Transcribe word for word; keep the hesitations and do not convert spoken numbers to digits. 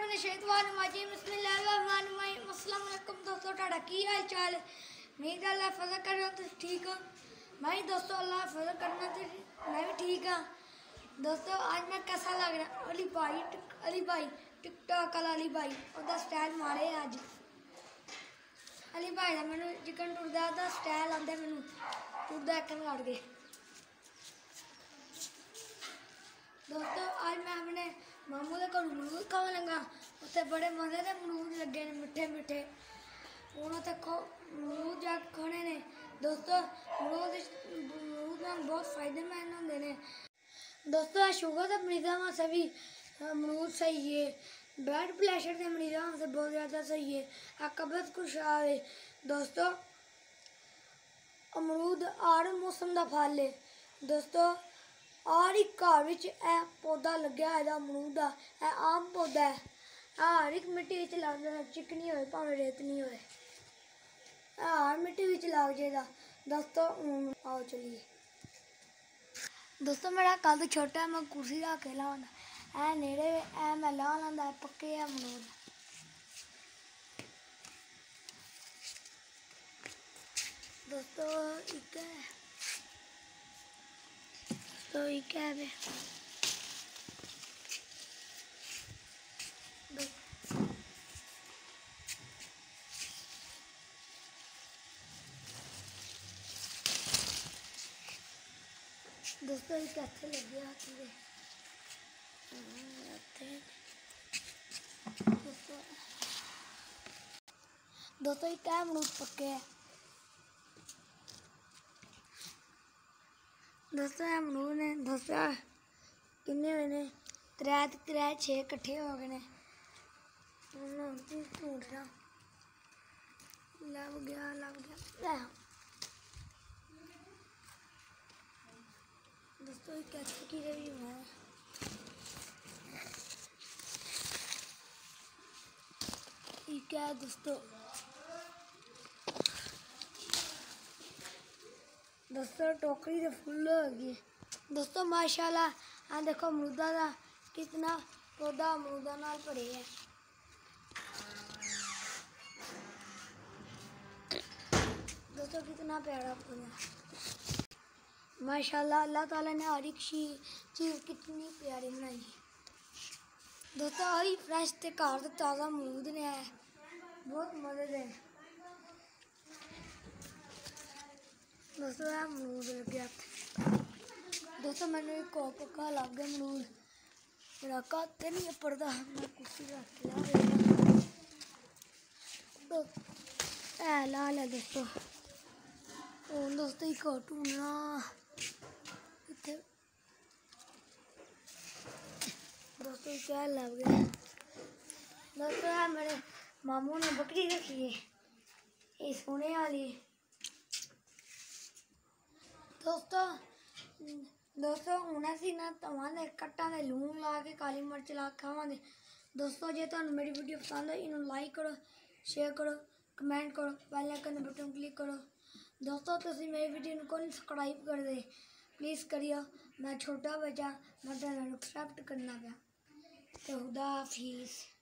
दोस्तों ਤੁਹਾਡਾ ਕੀ हाल चाल है? मेरी गल फजल कर रहे हो तुम ठीक हो? मैं दोस्तों अल्लाह फजल करना तो मैं भी ठीक हाँ। दोस्तों आज मैं कैसा लग रहा अली भाई अली भाई टिकटॉक वाला अली भाई उसका स्टाइल मारे अज अली भाई का मैं चिकन टुरदा उसका स्टाइल आंदा मैं टुरदा एक लड़ गए। दोस्तों आज मैं अपने मामू के घर अमरूद खाने लगा। उत्थे बड़े मजे के अमरूद लगे ने मिठे मिठे हूँ उत्थे खो अमरूद जाके खाने ने। दोस्तों अमरूद अमरूद बहुत फायदेमंद होंगे ने। दोस्तों शुगर के मरीजों वास्ते भी अमरूद सही है। ब्लड प्रेशर के मरीजों वास्ते बहुत ज़्यादा सही है। कब्ज खुशहाल है। दोस्तों अमरूद हर मौसम का फल है। दोस्तों हर एक घर विच ए पौधा लग्या है अमरूद का। यह आम पौधा है हर एक मिट्टी विच लगदा चिकनी होए भावें रेतनी होए हर मिट्टी विच लग जाएगा। दोस्तों आओ चलिए। दोस्तों मेरा कद छोटा है मैं कुर्सी रख के लाना ऐ नेड़े ऐ मैं ला लांदा पक्के अमरूद। दोस्तों एक है तो एक है वे दोस्तों एक अच्छे लगे हाथ में दोस्तों दोस्तों एक अमरूद पक्के है। दोस्तों अमरूद ने दोस्तों किन्ने हुए ने त्रै त्रै छे कट्ठे हो गए ने ढूंढना लग गया लग गया। दोस्तों एक अच्छी कीड़े भी हुए हैं। ठीक है दोस्तों दोस्तों टोकरी तो फुल हो गई। दोस्तों माशाल्लाह हाँ देखो अमरूदा का कितना पौधा अमरूदा नाल भरे है। दोस्तों कितना प्यारा पौधा माशाल्लाह अल्लाह ताला ने हर एक चीज़ कितनी प्यारी बनाई है। दोस्तों हरी फ्रेश ते घर तो ताज़ा अमरूद ने है बहुत मजे दे। दोस्तों अमरूद लग गया। दोस्तों मैंने एक और पक्का लग गया अमरूद मेरा कद नहीं पड़ता मैं कुर्सी रख ला लाल है। दोस्तों और दोस्तों एक और ढूंढना दोस्तों क्या लग गया। दोस्तों यार मेरे मामू ने बकरी रखी है ये सोने वाली। दोस्तों दोस्तों हूँ असी ना तवाने कट्टा ने लून ला के काली मिर्च ला खावे। दोस्तों जे तुहानू मेरी वीडियो पसंद है इन्होंने लाइक करो शेयर करो कमेंट करो बेल आइकन बटन क्लिक करो। दोस्तों तुसी मेरी वीडियो को सब्सक्राइब कर दे प्लीज़ करियो। मैं छोटा बच्चा मैं एक्सेप्ट करना पाया तो खुदा हाफिज़।